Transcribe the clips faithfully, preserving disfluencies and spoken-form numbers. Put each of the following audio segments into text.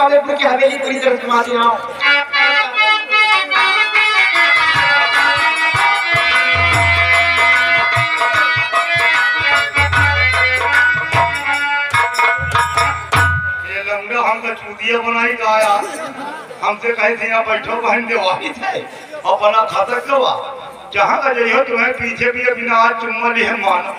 वालेपुर की हवेली पूरी तरह घुमा देना। ये लंगा हमसे चूतिया बनाई गाया, हमसे कहे थे यहाँ बैठो बहन देवाली थे और बना खाता कवा जहाँ का जइयो तुम्हें पीछे भी बिना आज चुम्मा लिए मानो।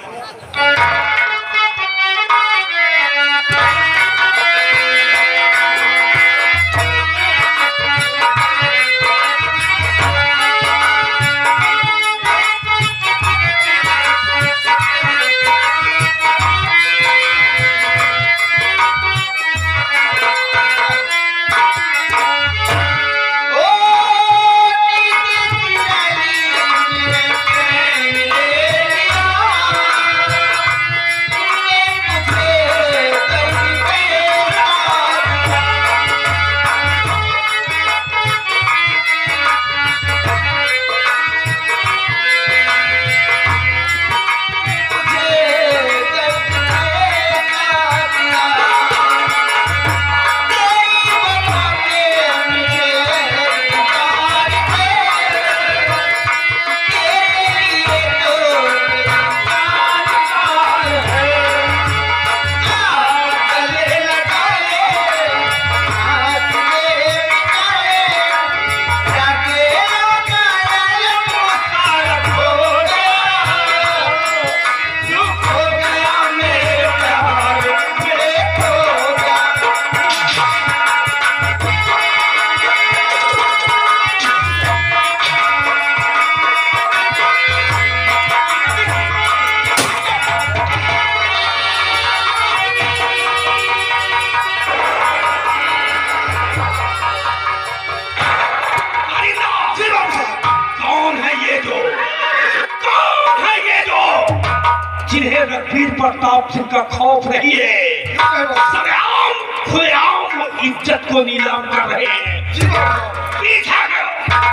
जिन्हें रणबीर प्रताप सिंह का खौफ नहीं है, सरेआम खुलेआम इज्जत को नीलाम कर रहे हैं। पीछा करो।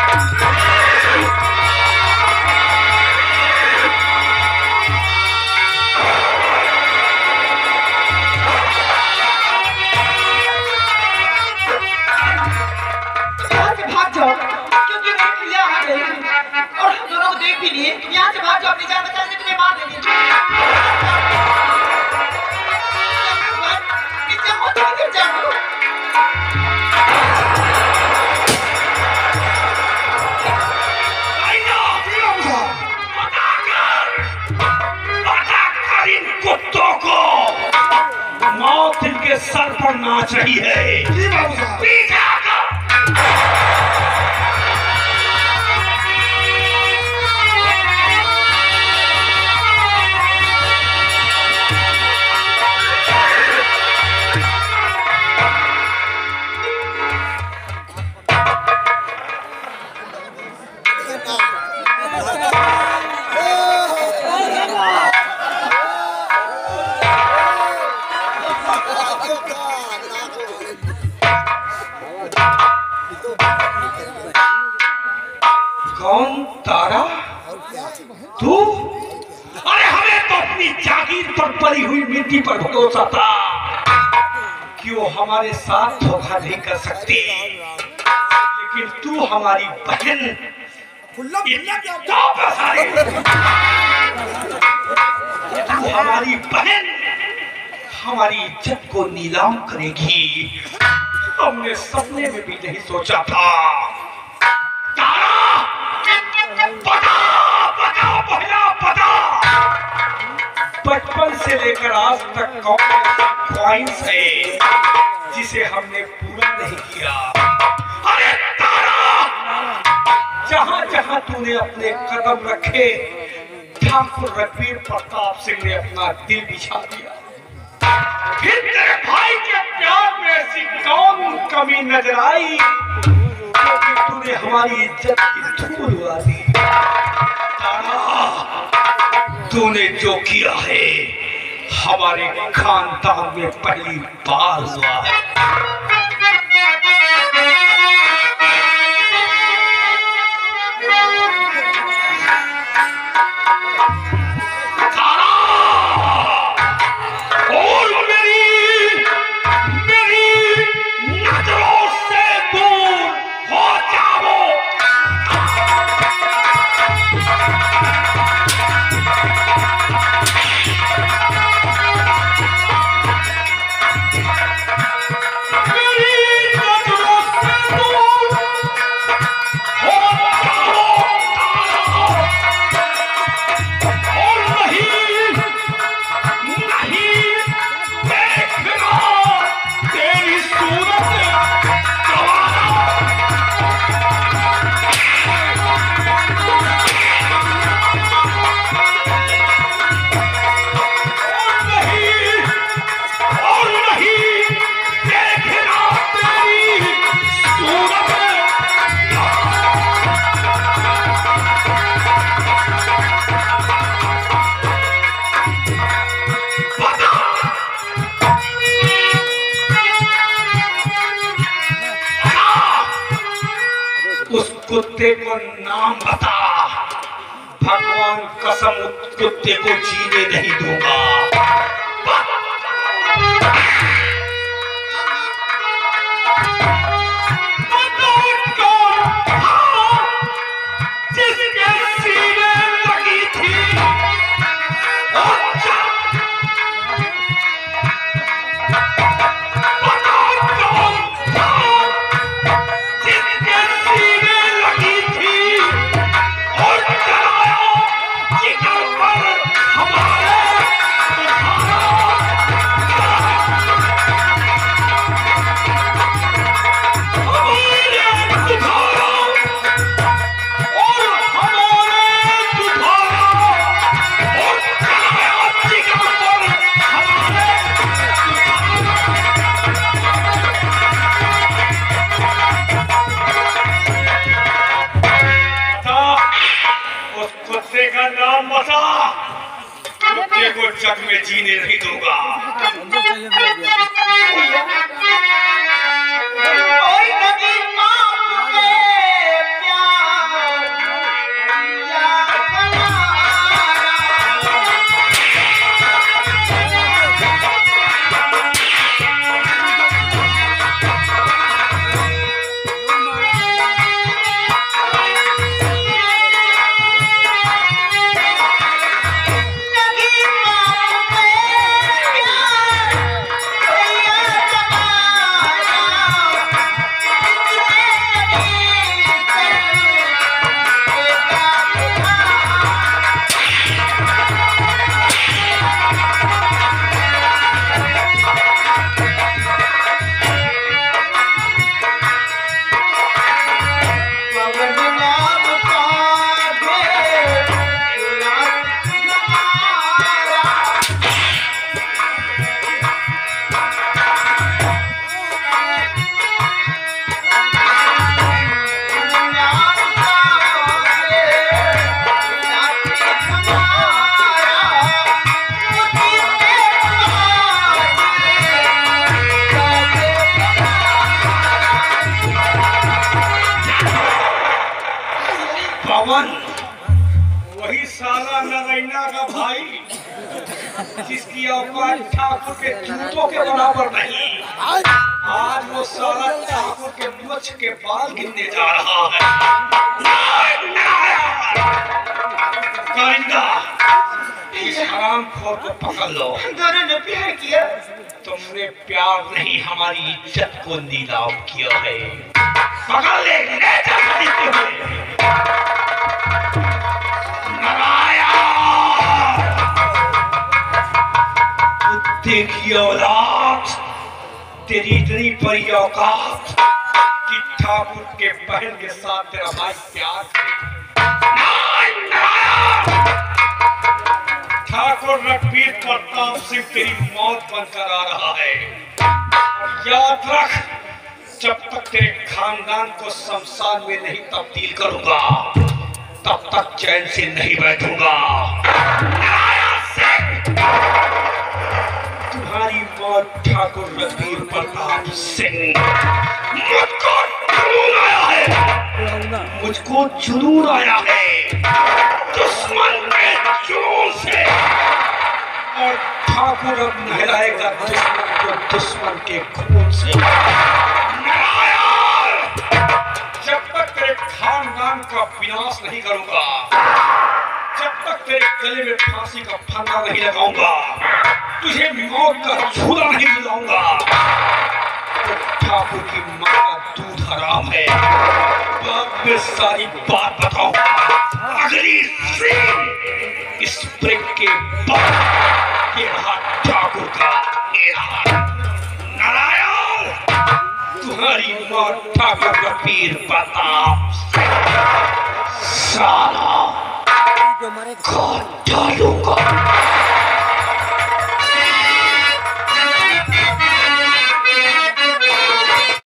भाग जाओ क्योंकि मेरी प्रिया आ गई और हम दोनों को देख भी लिए। यहाँ से भाग जाओ, अपनी जान बचाने तुम्हें मार देंगे। कुत्तों को मौत इनके सर पर नाच रही है। पीछे कौन तारा? तू? अरे हमें तो अपनी जागीर पर पड़ी हुई मिट्टी पर भरोसा था कि वो हमारे साथ धोखा नहीं कर सकती, लेकिन तू हमारी बहन तू हमारी बहन हमारी इज्जत को नीलाम करेगी, हमने सपने में भी नहीं सोचा था। बता, बता, पहला बता, बचपन से लेकर आज तक कौन ऐसा ख्वाहिश है जिसे हमने पूरा नहीं किया? अरे तारा, जहां जहां तूने अपने कदम रखे, ठाकुर रणबीर प्रताप सिंह ने अपना दिल बिछा दिया। फिर तेरे भाई के प्यार में ऐसी कौन कमी नजर आई क्योंकि तूने हमारी इज्जत की धूल उड़ा दी? तूने जो किया है हमारे खानदान में पहली बार हुआ है। और मेरी मेरी उस कुत्ते को नाम बता। भगवान कसम उस कुत्ते को जीने नहीं दूंगा। कुत्ते को जग में जीने नहीं दूंगा। वही साला नरैना का भाई जिसकी औकात ठाकुर के जूतों के बराबर नहीं। आज वो साला ठाकुर के मुछ के बाल गिनने जा रहा है। कारिंदा, इस हरामखोर को पकड़ लो। दोनों ने प्यार किया। तुमने प्यार नहीं हमारी इज्जत को नीलाम किया है। पकड़ ले, ले जा खरीदते हुए। कुत्ते की औलाद, तेरी इतनी बड़ी औकात कि ठाकुर के बहन के साथ तेरा भाई प्यार ठाकुर रणबीर प्रताप सिंह तेरी मौत बनकर आ रहा है। याद रख, जब तक तेरे खानदान को शमशान में नहीं तब्दील करूंगा तब तक चैन से नहीं बैठूंगा। तुम्हारी मौत ठाकुर रणबीर प्रताप सिंह। मुझको जुनून आया है, मुझको जुनून आया है दुश्मन के जुनून से। और ठाकुर अब नहलाएगा दुश्मन को दुश्मन के खून से। जब तक तेरे खानदान का विनाश नहीं करूंगा, जब तक तेरे गले में फांसी का फंदा नहीं लगाऊंगा, तुझे मौत का छूरा नहीं दिलाऊंगा, तो ठाकुर की मां का दूध हराम है। बाद में सारी बात बताऊंगा। अगली सीन इस ब्रेक के बाद ये रहा ठाकुर का एरा। नारायण, तुम्हारी मां ठाकुर रणबीर प्रताप साला काट डालूंगा।